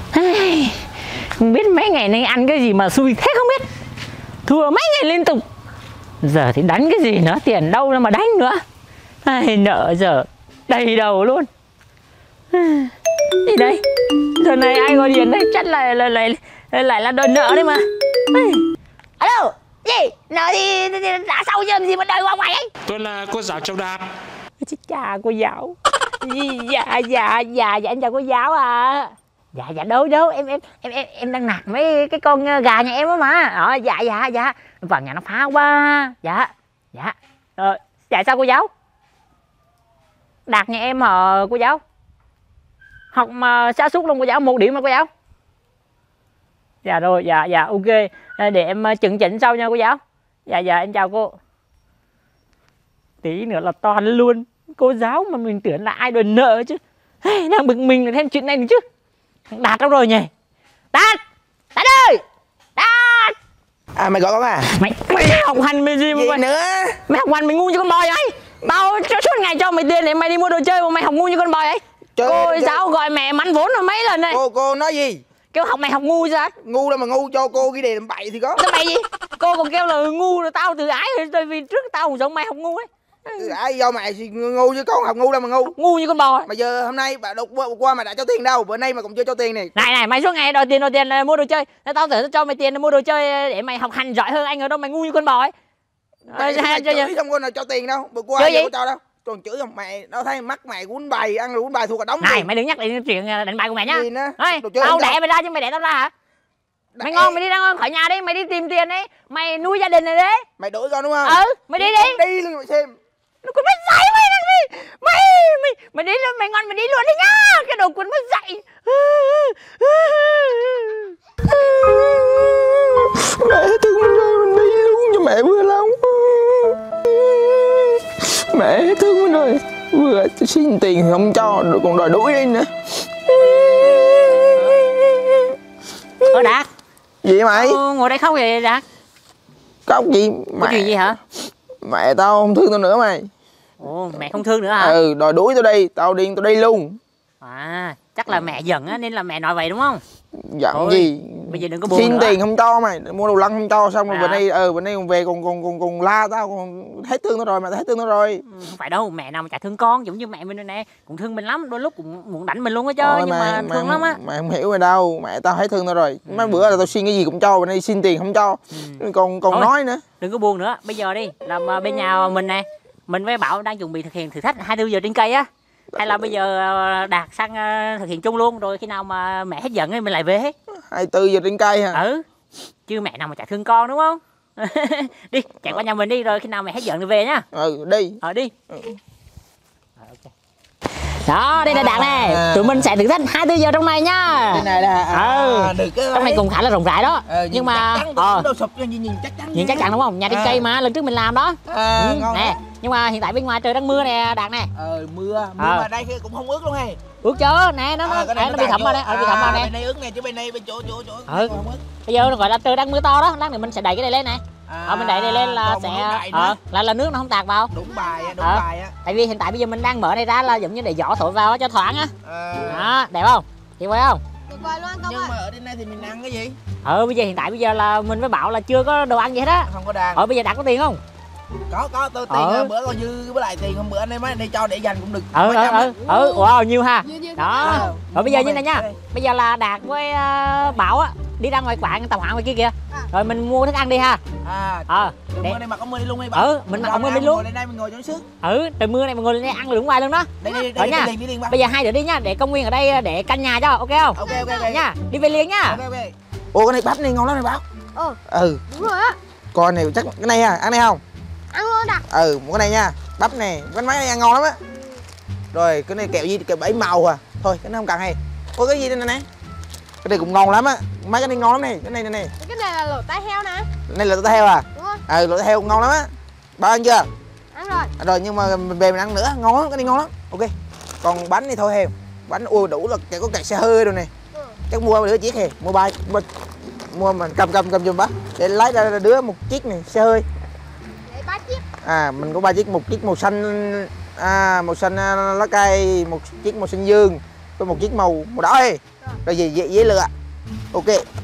Không biết mấy ngày nay ăn cái gì mà xui thế không biết. Thua mấy ngày liên tục. Giờ thì đánh cái gì nữa, tiền đâu mà đánh nữa. Nợ giờ đầy đầu luôn. Gì đây? Giờ này ai gọi điện đấy, chắc lại là đòi nợ đấy mà. Alo, gì? Nợ thì đã sau chứ làm gì mà đòi qua ngoài ấy? Tôi là cô giáo Châu Đạt. Chết cha cô giáo. Dạ em chào cô giáo à. Dạ đâu em đang nạt mấy cái con gà nhà em đó mà. Dạ vào nhà nó phá quá. Dạ dạ sao cô giáo? Đạt nhà em hả cô giáo? Học mà sa sút luôn cô giáo, 1 điểm mà cô giáo. Dạ rồi, dạ ok. Để em chỉnh sau nha cô giáo. Dạ em chào cô. Tí nữa là toàn luôn. Cô giáo mà mình tưởng là ai đòi nợ chứ. Đang bực mình là thêm chuyện này nữa chứ. Đạt đâu rồi nhỉ? Đạt ơi! Đạt! À mày gọi con à? Mày học hành mày gì mà mày nữa? Mày học hành mày ngu như con bò vậy? Tao cho suốt ngày cho mày tiền để mày đi mua đồ chơi mà mày học ngu như con bò vậy? Cô giáo gọi mẹ mắng vốn rồi mấy lần này. Cô nói gì? Kêu học mày học ngu sao? Ngu đâu mà ngu, cho cô ghi đề làm bậy thì có. Cái mày gì? Cô còn kêu là ngu là tao tự ái rồi, tại vì trước tao không giống mày học ngu ấy. Ai do mày ngu chứ con học ngu đâu mà ngu. Học ngu như con bò ấy. Mà giờ hôm nay bà đột qua mà đã cho tiền đâu, bữa nay mà cũng chưa cho tiền này. Này mày suốt ngày đòi tiền mua đồ chơi. Tao tưởng tao cho mày tiền để mua đồ chơi để mày học hành giỏi hơn anh ở đâu, mày ngu như con bò ấy. Chửi không có nào cho tiền đâu, bữa qua ai có cho đâu. Còn chửi không mẹ, nó thấy mắt mày quýnh bài, ăn rồi quýnh bài thua cả đống. Này mày đừng nhắc đến chuyện đánh bài của mẹ nhá. Ê, tao đẻ mày ra chứ mày đẻ tao ra hả? Mày ngon mày đi ra khỏi nhà đi, mày đi tìm tiền đấy, mày nuôi gia đình này đấy. Mày đuổi con đúng không? Mày đi đi. Đi luôn mày xem. Nó quên mất dạy mày đi. Mày đi luôn, mày ngon mày đi luôn đi nhá. Cái đồ quên mất dạy. Mẹ thương mình rồi, mình đi luôn cho mẹ vừa lòng. Mẹ thương mình rồi, vừa xin tiền thì không cho, rồi còn đòi đuổi đi nữa. Đạt. Gì mày? Ngồi đây khóc vậy Đạt? Khóc gì? Có chuyện gì hả? Mẹ tao không thương tao nữa mày. Ồ, mẹ không thương nữa hả? Đòi đuổi tao đi, tao đi luôn. À, chắc là mẹ giận á nên là mẹ nói vậy đúng không? Giận thôi, gì? Bây giờ đừng có buồn xin nữa. Tiền không cho mày, mua đồ lăng không cho, xong rồi bữa nay còn về còn la tao, còn hết thương nó rồi, mày hết thương nó rồi. Không phải đâu, mẹ nào mà chả thương con, giống như mẹ mình nè, cũng thương mình lắm, đôi lúc cũng muốn đánh mình luôn á chứ, nhưng mà thương lắm á. Mày không hiểu mày đâu, mẹ tao hết thương nó rồi. Mấy bữa là tao xin cái gì cũng cho, bữa nay xin tiền không cho. Còn thôi, nói nữa. Đừng có buồn nữa, bây giờ đi, làm bên nhà mình nè, mình với Bảo đang chuẩn bị thực hiện thử thách 24 giờ trên cây á. Hay là bây giờ Đạt sang thực hiện chung luôn, rồi khi nào mà mẹ hết giận ấy mình lại về hết. 24 giờ trên cây hả? Chứ mẹ nào mà chả thương con đúng không? Đi, chạy qua nhà mình đi, rồi khi nào mẹ hết giận thì về nhá. Đi. Đi. Đó, đây là Đạt này. Tụi mình sẽ thử thách 24 giờ trong này nhá. Cái này là trong này cũng khá là rộng rãi đó. Nhưng mà nhìn chắc chắn đúng không? Nhà trên cây mà lần trước mình làm đó. Nè, nhưng mà hiện tại bên ngoài trời đang mưa nè Đạt nè. Mưa mà đây cũng không ướt luôn hay. Ướt chứ, nè nó bị thấm vào đây, bị thấm vào nè. Bên đây ướt nè chứ bên đây bên chỗ bây giờ nó gọi là trời đang mưa to đó, lát nữa mình sẽ đẩy cái này lên này. Mình đẩy này lên là sẽ là nước nó không tạt vào. Đúng bài á. Tại vì hiện tại bây giờ mình đang mở này ra là giống như để gió thổi vào cho thoáng á. Đó, đẹp không? Thì phải không? Nhưng mà ở trên đây thì mình ăn cái gì? Bây giờ hiện tại bây giờ là mình với Bảo là chưa có đồ ăn gì hết á. Không có đàn. Bây giờ Đạt có tiền không? Có tôi tiền bữa còn dư với lại tiền hôm bữa anh em đi cho để dành cũng được. Wow, nhiều ha. Đó. Rồi bây giờ như này nha. Bây giờ là Đạt với Bảo á đi ra ngoài quán tàu hỏa ngoài kia kìa. Rồi mình mua thức ăn đi ha. Mưa này mà có mưa đi luôn đi Bảo. Mình mặc mưa đi luôn. Ngồi lên đây mình ngồi cho nó sướng. Trời mưa này mình ngồi lên đây ăn được ngoài luôn đó. Đi nha. Bây giờ hai đứa đi nha, để công nguyên ở đây để canh nhà cho, ok không? Ok nha. Đi về liền nha. Ủa cái này bắp này ngon lắm này Bảo. Đúng rồi á. Con này chắc cái này ăn này không? Ăn luôn Đạt. Một cái này nha, bắp này, bánh máy này ăn ngon lắm á. Rồi cái này kẹo gì, kẹo 7 màu à. Thôi cái này không cần hay. Có cái gì đây nè. Cái này cũng ngon lắm á. Mấy cái này ngon lắm này, cái này nè. Cái này là lẩu tai heo nè. Cái này là lẩu tai heo à? Đúng rồi. Lẩu tai heo cũng ngon lắm á. Bao ăn chưa? Ăn rồi. Rồi nhưng mà mình về mình ăn nữa, ngon lắm, cái này ngon lắm. Ok. Còn bánh thì thôi heo. Bánh đủ là có kẹo xe hơi rồi nè. Chắc mua đứa chiếc hề, mua mình cầm giùm bác để lấy ra đứa một chiếc này xe hơi. Để 3 chiếc. Mình có 3 chiếc, một chiếc màu xanh màu xanh lá cây, một chiếc màu xanh dương, với một chiếc màu đỏ đi. Rồi gì dễ lựa. Ok.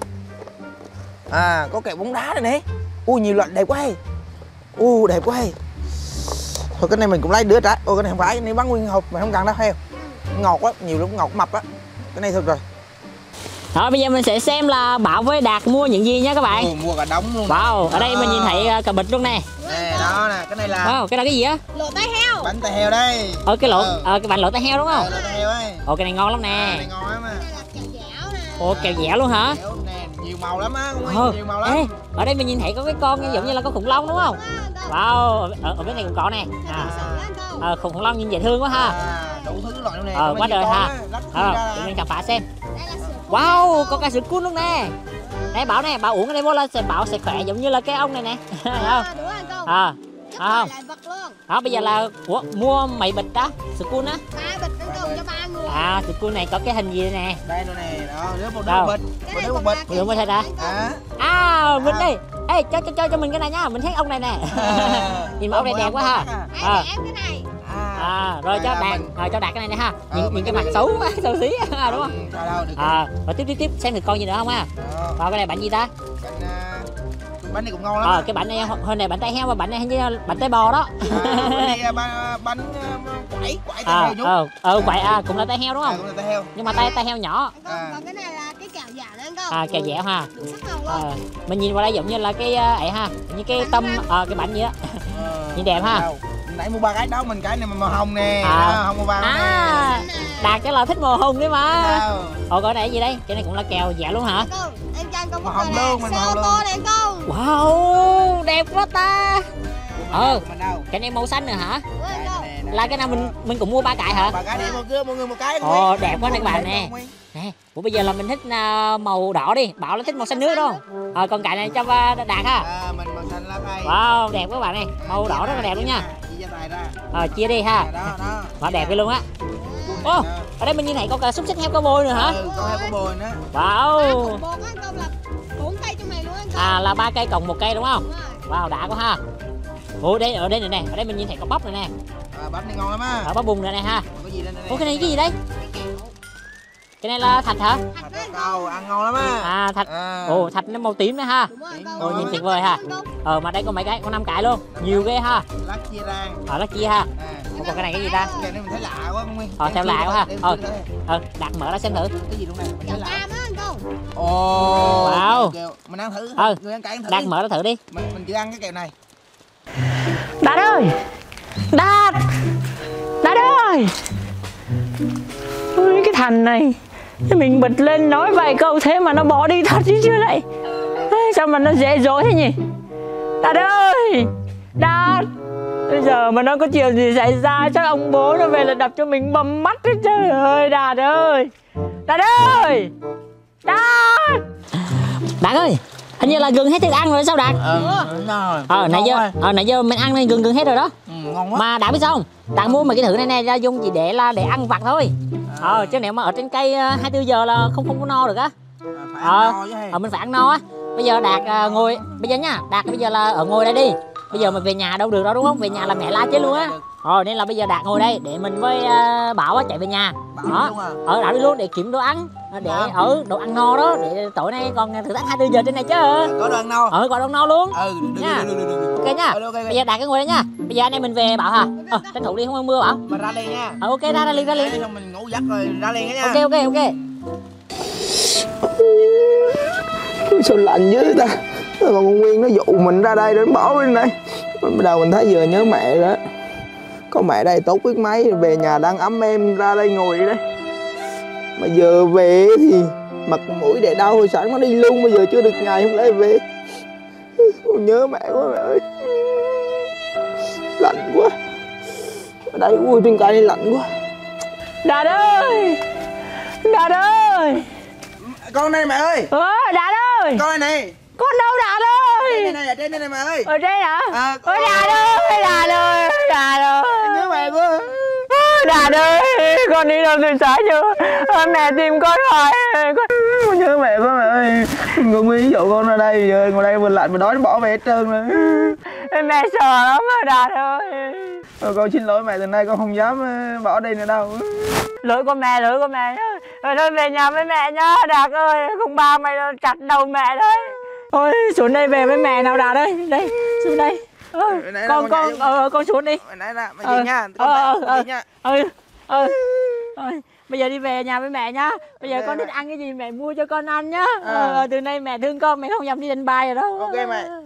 À có kẹo bóng đá này nè. Nhiều loại đẹp quá. Đẹp quá. Thôi cái này mình cũng lấy đứa trái. Cái này không phải, cái này bán nguyên hộp mà không cần đâu heo. Ngọt quá, nhiều lúc ngọt mập á. Cái này thôi rồi. Rồi bây giờ mình sẽ xem là Bảo với Đạt mua những gì nha các bạn. Mua cả đống luôn. Wow, ở đây mình nhìn thấy cà bịch luôn nè. Nè đó nè, cái này là Wow, cái đó cái gì á? Lỗ tai heo. bánh tai heo đây. Cái cái bánh lỗ tai heo đúng không? Lỗ tai heo ấy. Cái này ngon lắm nè. Này ngon lắm á. Đây là kẹo dẻo nè. Kẹo dẻo luôn hả? Nè, nhiều màu lắm á, nhiều màu lắm. Ê, ở đây mình nhìn thấy có cái con giống như là con khủng long đúng không? Wow, ở bên này cũng có nè. Khủng long nhìn dễ thương quá ha. Đủ thứ loại luôn nè. Quá đời ha. Mình khám phá xem. Wow, có cả sữa cool luôn nè. Nè Bảo nè, Bảo uống cái này vô là Bảo sẽ khỏe giống như là cái ông này nè. Thấy không? Đúng rồi con. Không? Lại vật luôn. Đó bây giờ là mua mấy bịch đó, sữa cool á. 3 bịch nó dùng cho 3 người. Sữa cool này có cái hình gì đây nè. Đây nữa nè, đó, nếu một đứa bịch, một đứa một bịch. Mình mới thấy ra. Mình đi. Ê, cho mình cái này nhá, mình thấy ông này nè. Nhìn mà ông này đẹp quá ha. Em cái này. Rồi cho Đạt cái này nè ha. Nhìn cái mặt xấu quá, xấu xí đúng không? Rồi tiếp xem được con gì nữa không ha. Cái này bánh gì ta? Bánh này cũng ngon lắm. Cái bánh này hồi này bánh tai heo, mà bánh này hình như là bánh tai bò đó. Bánh quẩy tai heo nhú. Quẩy cũng là tai heo đúng không? Cũng là tai heo. Nhưng mà tai heo nhỏ. Còn cái này là cái kẹo dẻo nữa anh con. Kẹo dẻo ha. Đủ sắc màu luôn. Mình nhìn vào đây giống như là cái ấy ha, như cái tâm cái bánh gì đó. Nhìn đẹp ha. Nãy mua 3 cái đó, mình cái này màu hồng nè. Hồng màu vàng nè. Đạt cái là thích màu hồng đấy mà. Cái này gì đây? Cái này cũng là kẹo dẻo luôn hả? Em cho anh con một hồng luôn, mình xe ô tô này anh con. Wow, đẹp quá ta. Cái này màu xanh nữa hả? Là cái nào mình cũng mua 3 cái hả? 3 cái đi, mỗi người một cái. Đẹp quá nè các bạn nè. Nè, bây giờ là mình thích màu đỏ đi, Bảo là thích màu xanh nước đúng không? Còn cái này cho Đạt ha. Mình màu xanh lá cây. Wow, đẹp quá các bạn này, màu đỏ rất là đẹp luôn nha. Chia đi ha. Đó đẹp cái luôn á. Ở đây mình nhìn thấy có cả xúc xích heo cao bồi nữa hả? Có heo cao bồi nữa. Wow. Bộ anh con là 4 cây trong này luôn anh con. Là 3 cây cộng 1 cây đúng không? Wow, đã quá ha. Ở đây nè, ở đây mình nhìn thấy có bắp này nè. Bắp này ngon lắm á. Bắp bùng này nè ha. Có gì đây nè. Cái này cái gì đấy? Cái này là thạch hả? Thạch cầu, ăn ngon lắm á. Thạch. Thạch nó màu tím nữa ha. Nhìn tuyệt vời ha. Mà đây có mấy cái, có 5 cái luôn. Nhiều ghê ha. Lắc chia rang. Lắc chia ha. Còn cái này cái gì ta? Cái này mình thấy lạ quá Nguyên. Theo lạ quá ha. Đặt mở ra xem thử. Cái gì luôn này? Mình thấy lạ. Wow. Mình ăn thử. Người ăn cay ăn thử. Đặt mở ra thử đi. Mình chưa ăn cái kẹo này. Đạt ơi. Đạt ơi. Ôi cái thằng này, mình bật lên nói vài câu thế mà nó bỏ đi thật chứ chưa lại. Sao mà nó dễ dối thế nhỉ? Đạt ơi. Đạt. Bây giờ mà nó có chuyện gì xảy ra chắc ông bố nó về là đập cho mình bầm mắt hết trời ơi. Đạt ơi. Đạt ơi. Đạt ơi. Hình như là gần hết thức ăn rồi sao Đạt? Nãy giờ mình ăn nên gần hết rồi đó. Ngon quá. Mà Đạt biết sao không? Đạt mua mấy cái thứ này ra dùng chỉ để ăn vặt thôi. Chứ nếu mà ở trên cây 24 giờ là không có no được á. Mình phải ăn no á. Bây giờ Đạt ngồi bây giờ nha, Đạt bây giờ là ở ngồi đây đi. Bây giờ mình về nhà đâu được đâu đúng không? Về nhà là mẹ la chết luôn á. Nên là bây giờ Đạt ngồi đây để mình với Bảo chạy về nhà. Đạt đi luôn để kiếm đồ ăn, để đồ ăn no đó, để tối nay còn thử thách 24 giờ trên này chứ. Có đồ ăn no. Có đồ ăn no luôn. Nha. Ok nha. Bây giờ Đạt cứ ngồi đây nha. Bây giờ anh em mình về Bảo hả? Tranh thủ đi không ăn mưa Bảo. Mà ra liền nha. Ok ra liền. Xong mình ngủ giấc rồi ra liền nha. Ok. Sao lạnh dữ ta. Còn con Nguyên nó dụ mình ra đây để bỏ bên đây. Bắt đầu mình thấy vừa nhớ mẹ đó. Có mẹ đây tốt biết mấy, về nhà đang ấm em ra đây ngồi đây. Mà giờ về thì mặt mũi để đau hồi sáng nó đi luôn, bây giờ chưa được ngày không lẽ về. Con nhớ mẹ quá mẹ ơi. Lạnh quá. Ở đây trên cây này lạnh quá. Đạt ơi. Con đây mẹ ơi. Đạt ơi. Con đây này. Con đâu Đạt ơi? Ở trên đây mẹ ơi. Ở đây hả? Ôi Đạt ơi. Nhớ mẹ quá. Đạt ơi, con đi đâu từ sáng chưa? Mẹ tìm con hoài. Con nhớ mẹ quá mẹ ơi. Con Nguyên dụ con ra đây giờ ngồi đây vừa lạnh vừa đói nó bỏ mẹ hết trơn rồi. Mẹ sợ lắm á Đạt ơi. Con xin lỗi mẹ, từ nay con không dám bỏ đi nữa đâu. Lỗi của mẹ nhá. Rồi thôi về nhà với mẹ nhá Đạt ơi, không ba mày chặt đầu mẹ đấy. Thôi xuống đây về với mẹ nào Đạt ơi, đây xuống đây. Con xuống đi. Mày nãy là mày đi nha. Bây giờ đi về nhà với mẹ nhá. Bây giờ con thích ăn cái gì mẹ mua cho con ăn nhá. Từ nay mẹ thương con, mẹ không dám đi đánh bài rồi đó. Ok mẹ.